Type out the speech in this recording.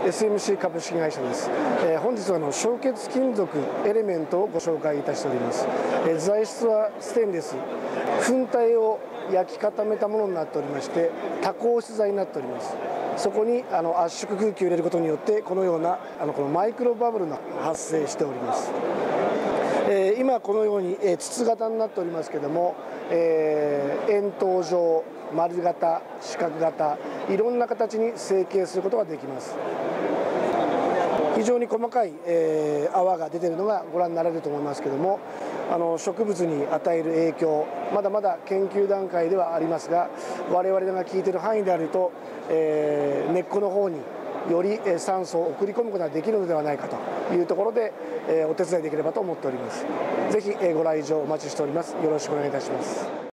SMC 株式会社です。本日は焼結金属エレメントをご紹介いたしております。材質はステンレス、粉体を焼き固めたものになっておりまして、多孔質材になっております。そこに圧縮空気を入れることによってこのようなこのマイクロバブルが発生しております。今このように筒型になっておりますけれども、円筒状、丸型、四角型、いろんな形に成形することができます。非常に細かい泡が出ているのがご覧になられると思いますけれども、植物に与える影響、まだまだ研究段階ではありますが、我々が聞いている範囲であると、根っこの方により酸素を送り込むことができるのではないかというところで、お手伝いできればと思っております。ぜひご来場お待ちしております。よろしくお願いいたします。